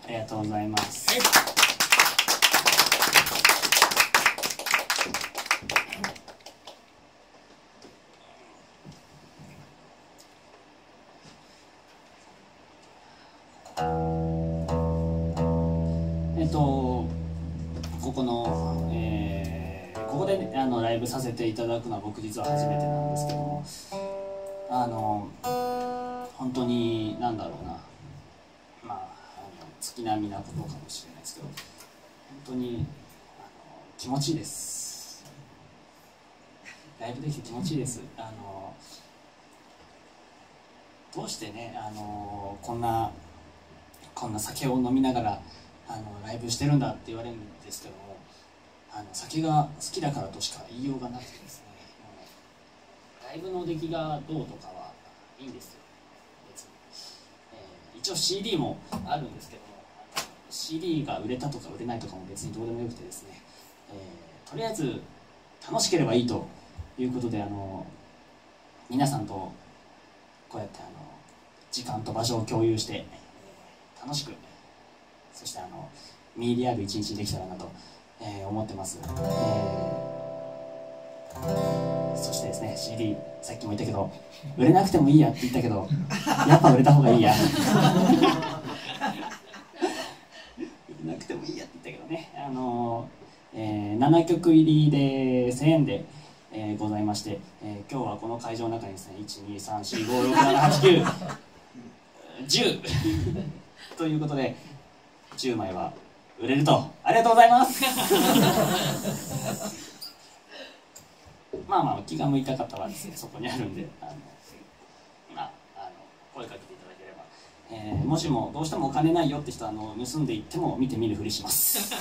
ありがとうございます。ここの、ここで、ね、ライブさせていただくのは僕実は初めてなんですけども、本当に何だろうな、まあ月並みなことかもしれないですけど、本当に気持ちいいです。ライブできて気持ちいいです。どうしてねこんな酒を飲みながらライブしてるんだって言われるんですけども、酒が好きだからとしか言いようがなくてですね、ライブの出来がどうとかはいいんですよ、別に。一応 CD もあるんですけども、CD が売れたとか売れないとかも別にどうでもよくてですね、とりあえず楽しければいいということで、皆さんとこうやって時間と場所を共有して、楽しく、そして身入りある一日にできたらなと、思ってます。そしてですね、 CD さっきも言ったけど売れなくてもいいやって言ったけどやっぱ売れた方がいいや売れなくてもいいやって言ったけどね、7曲入りで1000円で、ございまして、今日はこの会場の中にですね 1,2,3,4,5,6,7,8,9,10 ということで10枚は売れると。ありがとうございますまあまあ気が向いた方はですねそこにあるんで声かけていただければ、もしもどうしてもお金ないよって人は盗んでいっても見て見ぬふりします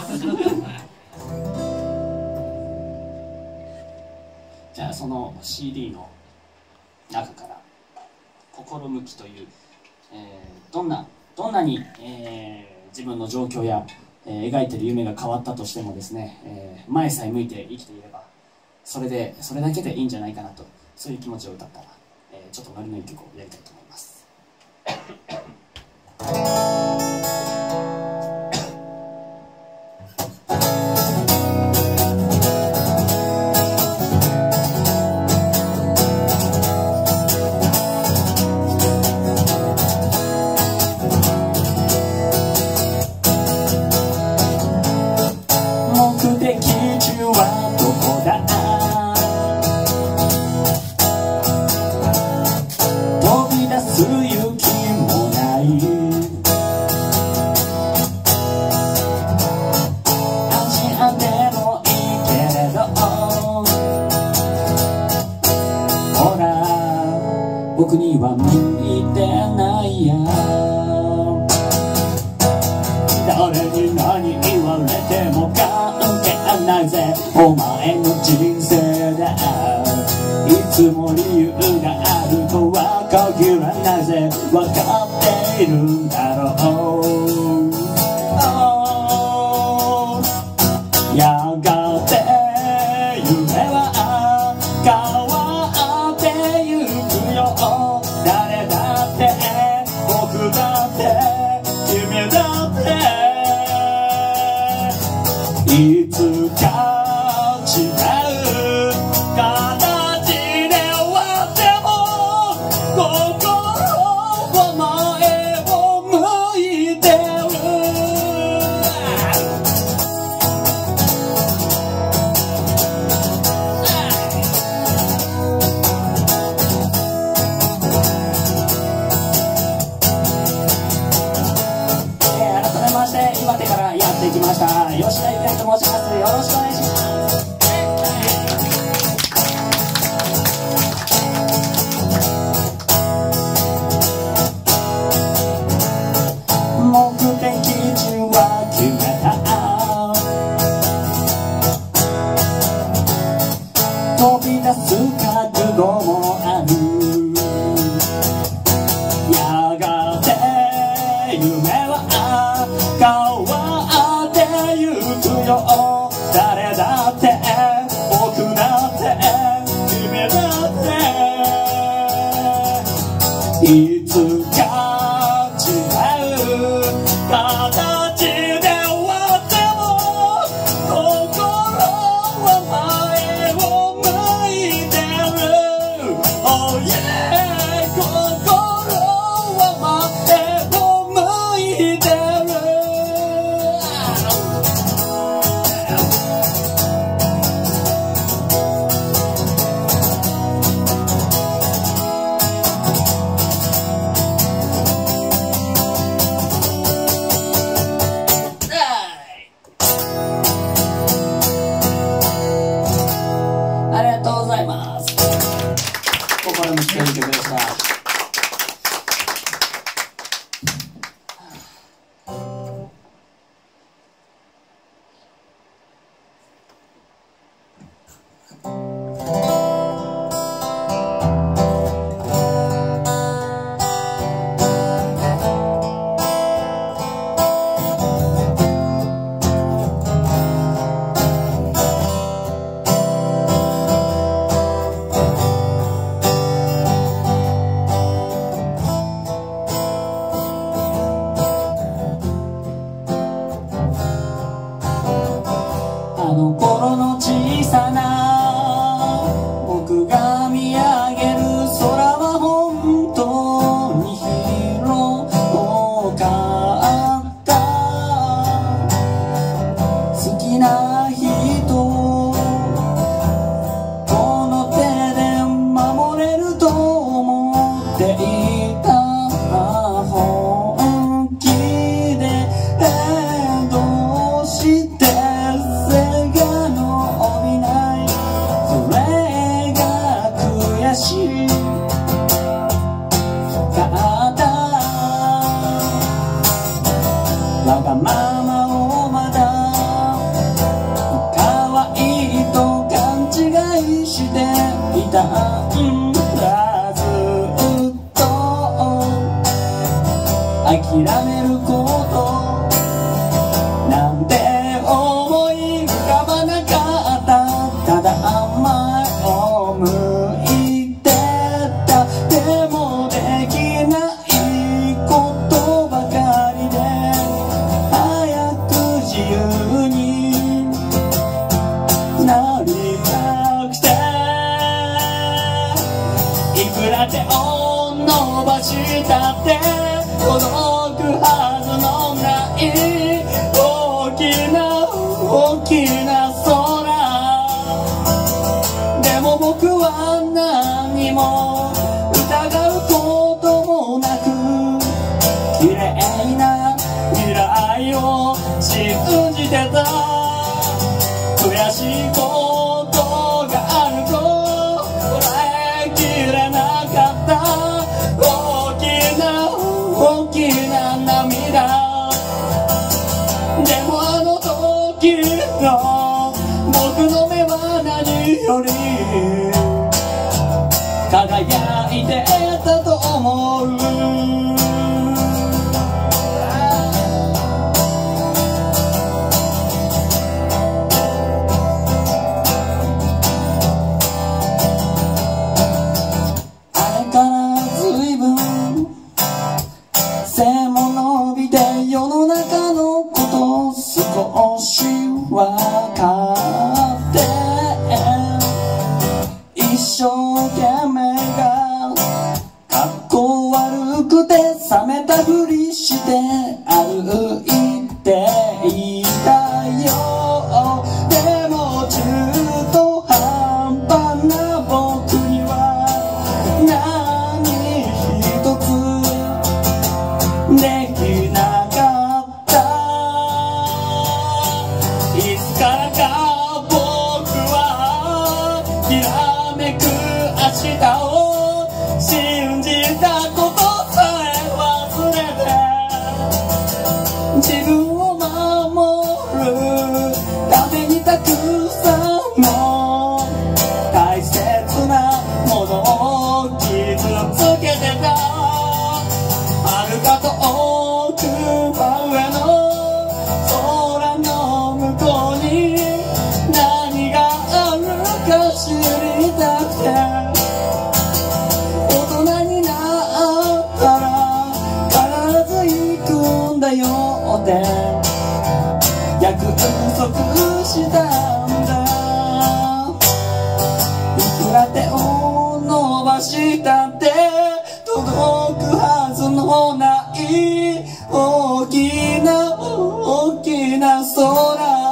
じゃあその CD の中から「心向き」という、どんなに、自分の状況や、描いてる夢が変わったとしてもですね、前さえ向いて生きていればそれだけでいいんじゃないかなと、そういう気持ちを歌った、ちょっとノリのいい曲をやりたいと思います。僕には向いてないや、誰に何言われても関係ないぜ、お前の人生だ。いつも理由があるとは限らないぜ、分かっているんだろう。やがて夢は変わってゆくよ。誰だって僕だって君だっていつか違う形で終わっても心は前を向いてる。岩手からやってきました吉田ゆかりと申します。よろしくお願いします。目的地は決めた、飛び出す覚悟もある。やがて夢は変わってゆくよ。誰だって僕だって君だっていつか違う形形で終わっても心は前を向いてる Oh yeah 心は前を向いてるありがとうございます。心の強い曲でした。あの頃の小さな僕が見上げる空は本当に広かった。好きな人をこの手で守れると思っていた。本気でどうしてわがままをまだ可愛いと勘違いしていたんだ。ずっと諦めることなんて思い浮かばなかった。ただ前を向いてた。でもできないことばかりで自由になりたくて、いくら手を伸ばしたって届くはずのない大きな大きな空でも僕は何も疑うこともなく綺麗な未来を信じてた。悔しいことがあるとこらえきれなかった。大きな大きな涙でもあの時の僕の目は何より輝いてたと思う。背も伸びて世の中のこと少しわかって一生懸命がかっこ悪くて冷めたふりして歩いていたよ。でも中途半端な僕には何一つできなかった。いつからか僕はきらめく明日を信じたことさえ忘れて自分を守るためにたくさんの大切なものを傷つけてた。遥か遠く真上の空の向こうに何があるか知りたくて大人になったら必ず行くんだよ。 ので約束したんだ。いくら手を伸ばしたって届くはずのない大きな大きな空。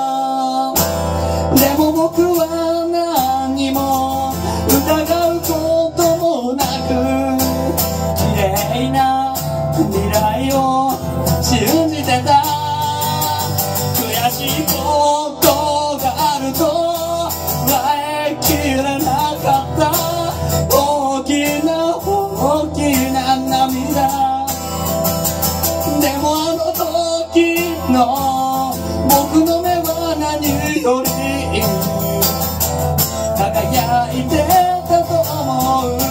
でも僕は何も疑うこともなく綺麗な未来を信じてた。悔しいことがあると笑いきれなかった。大きな大きな涙。でもあの時の僕の目は何より輝いてたと思う。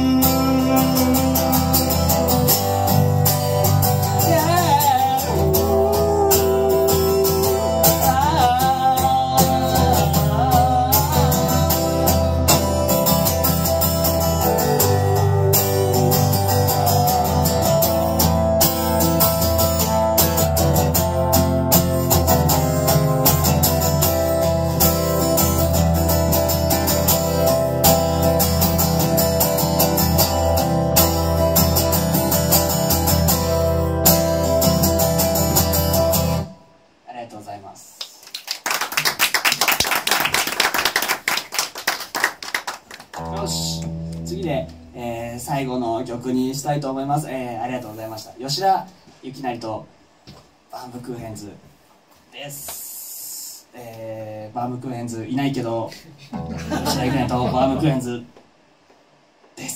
よし、次で、最後の曲にしたいと思います。ありがとうございました。吉田幸成とバームクーヘンズです。バームクーヘンズいないけど吉田幸成とバームクーヘンズです。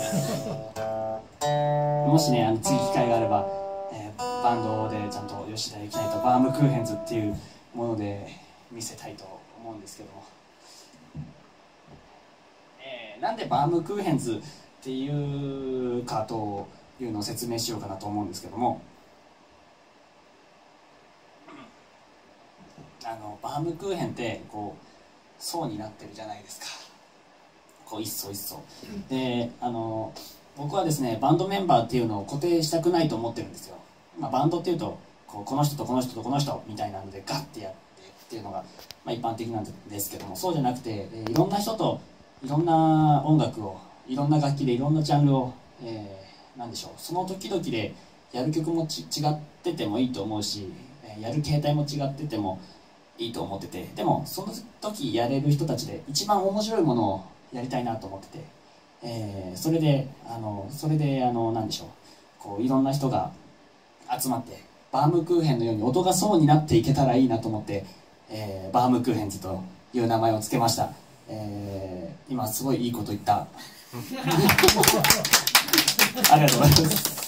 もしね、次機会があれば、バンドでちゃんと吉田幸成とバームクーヘンズっていうもので見せたいと思うんですけども、なんでバームクーヘンズっていうかというのを説明しようかなと思うんですけども、バームクーヘンってこう層になってるじゃないですか。こう一層一層で、僕はですね、バンドメンバーっていうのを固定したくないと思ってるんですよ。バンドっていうとこの人とこの人とこの人みたいなのでガッてやってっていうのが、一般的なんですけども、そうじゃなくて、いろんな人といろんな音楽を、いろんな楽器でいろんなジャンルを、なんでしょう、その時々でやる曲も違っててもいいと思うし、やる形態も違っててもいいと思ってて、でもその時やれる人たちで一番面白いものをやりたいなと思ってて、それでなんでしょう、こういろんな人が集まってバームクーヘンのように音が層になっていけたらいいなと思って、バームクーヘンズという名前を付けました。今すごいいいこと言ったありがとうございます。